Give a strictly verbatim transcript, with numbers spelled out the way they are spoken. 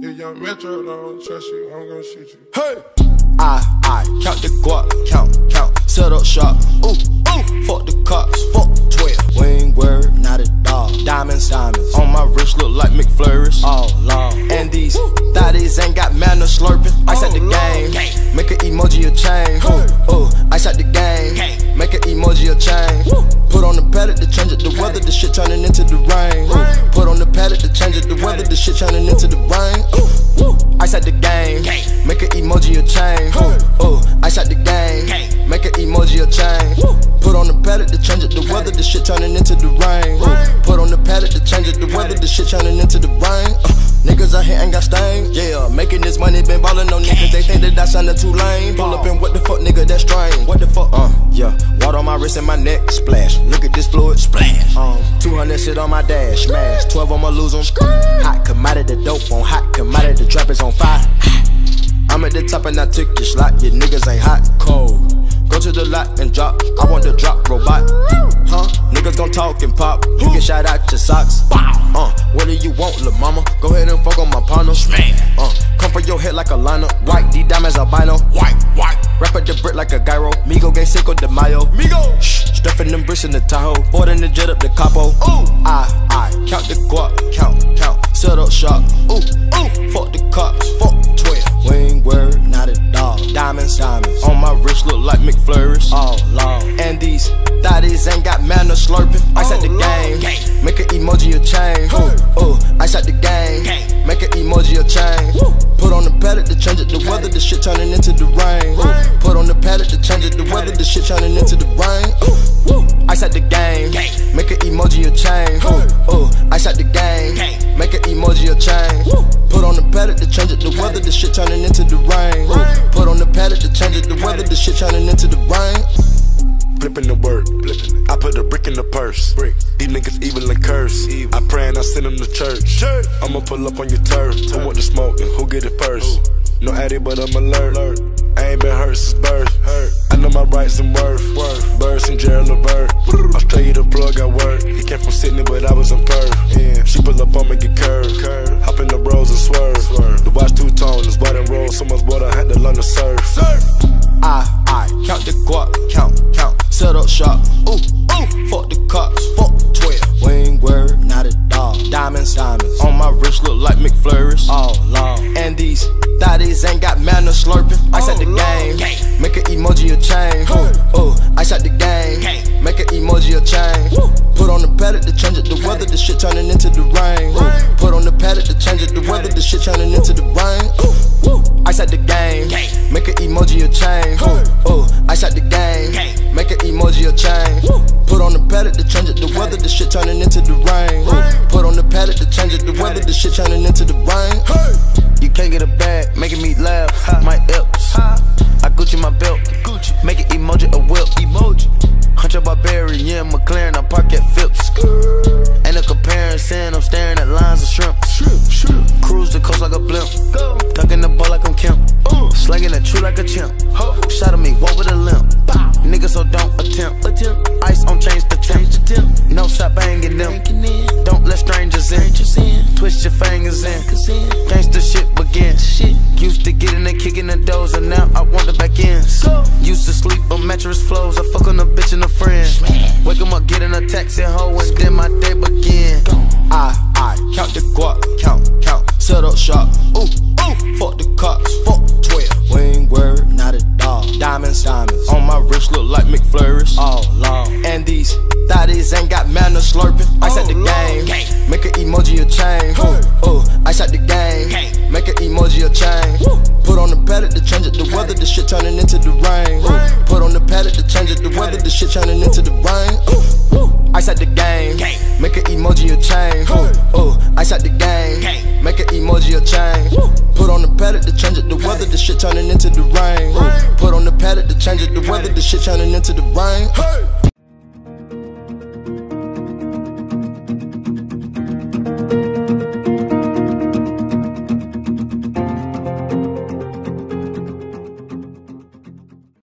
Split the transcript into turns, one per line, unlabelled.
The young Metro don't trust you, I'm gonna shoot you.
Hey! I, I count the guap, count, count, set up shop. Ooh, ooh, fuck the cops, fuck twelve. We ain't worried, not at all. Diamonds, diamonds on my wrist look like McFlurries. All long. And these thotties ain't got manners slurping. Ice out the game, make an emoji a chain. Ooh, ooh, ice out the game, make an emoji a chain. Put on the Patek to change it, the weather, the shit turning into the rain. Ooh, put on the Patek to change it, the weather, the shit turning into the rain. Ooh, ice out the game, make an emoji a chain. Ooh, ooh, ice out the game, make an emoji a chain. Put on the Patek to change it, the weather, the shit turning into the rain. Ooh, put on the Patek to change it, the weather, the shit turning into the rain. Uh, niggas out here ain't got stains. Yeah, making this money, been ballin' on niggas, they think that I sounded too lame. Pull up and what the fuck, nigga, that's strange. What the fuck, uh, yeah. Water on my wrist and my neck, splash. Look at this fluid, splash. Um, two hundred shit on my dash, smash. twelve I'ma lose them. Hot commodity, dope on hot commodity, the trap is on fire. I'm at the top and I took your slot, your niggas ain't hot, cold. Go to the lot and drop, I want the drop robot. Huh? Niggas gon' talk and pop, you get shot out your socks. Uh, what do you want, lil' mama? Go ahead and fuck on my partner. Uh, come for your head like a liner. White, these diamonds albino. White, white. Wrap up the brick like a gyro. Migos gang Cinco de Mayo. Migos. Shh, stuffing them bricks in the Tahoe. Boarding the jet up the capo. Ooh, I, I count the guap, count, count. Set up shop. Ooh, ooh, fuck the cops, fuck twelve. We ain't worried, not at all. Diamonds, diamonds on my wrist look like McFlurries. All long. And these thotties ain't got manners slurping. Ice out the game, make an emoji a chain. Ooh, ooh, ice out the game, make an emoji a chain. Put on the Patek to change it, the weather, the shit turning into the rain. Ooh, put on the Patek to change it, the weather, the shit turning into the rain. Ooh, ice out the game, make an emoji a chain. Ooh, ooh, ice out the game, make an emoji a chain. Put on the Patek to change it, the weather, the shit turning into the rain. Ooh, put on the Patek to change it, the weather, the shit turning into the rain.
Flipping the work, I put a brick in the purse. These niggas evil and curse. I pray and I send them to church. I'ma pull up on your turf. Who want the smoke and who get it first? No addy, but I'm alert. I ain't been hurt since birth. I know my rights and worth. Birds and Gerald Levert. Australia the plug, I work. He came from Sydney, but I was in Perth. She pull up on me, get curved. Hop in the roads and swerve. The watch two-tone, this white and roll. So much water, I had to learn to surf.
I, I count the guap, count, count. Set up shop. Ooh, ooh, fuck the cops, fuck twelve. We ain't worried, not at all. Diamonds, diamonds on my wrist look like McFlurries. All long. And these thotties ain't got manners slurping. Ice out the game, make an emoji a chain. Ooh, ooh, ice out the game, make an emoji a chain. Put on the Patek to change it, the weather, the shit turning into the rain. Ooh, put on the Patek to change it, the weather, the shit turning into the rain. Ooh, ice out the game, make an emoji a chain. Ooh, ooh, ice out the game, make an emoji a chain. Put on the Patek to change it, the weather, the shit turning into the rain. Ooh, put on the Patek to change it, the weather, the shit turning into the rain.
You can't get a bag, making me laugh. My L's, I Gucci my belt, Gucci. Make an emoji a whip, emoji. Hunter Barbarian, yeah, McLaren, I park at Phipps. Ain't no comparison, I'm staring at lines of shrimp. Cruise the coast like a blimp, ducking the ball like I'm Kemp. Slanging the true like a chimp. Shot at me, walk with a limp. Niggas, so don't attempt. Ice on change the temp. No stop banging them. Don't let strangers in. Twist your fingers in. Gangsta shit begin. Used to get in and kicking the doors, and now I want the back ends. Used to sleep on mattress floors. I fuck on a bitch and a friend. Wake 'em up, get in a taxi hoe, and then my day begin.
I, I count the guap, count, count. Set up shop. Ooh, ooh, fuck the cops, fuck twelve. We ain't worried, not at all. Diamonds, diamonds on my wrist look like McFlurries. All long. And these thotties ain't got manners slurping. Ice out the game, make an emoji a chain. Ooh, ooh, ice out the game, make an emoji a chain. Put on the Patek to change it, the weather, the shit turning into the rain. Ooh, put on the Patek to change it, the weather, the shit turning into the rain. Ooh, ice out the game, make an emoji a chain. Ooh, ooh, ice out the game, make an emoji a chain. Put on the Patek to change it, the weather, the shit turning into the rain. Ooh, put on the Patek to change it, the weather, the shit turning into the rain.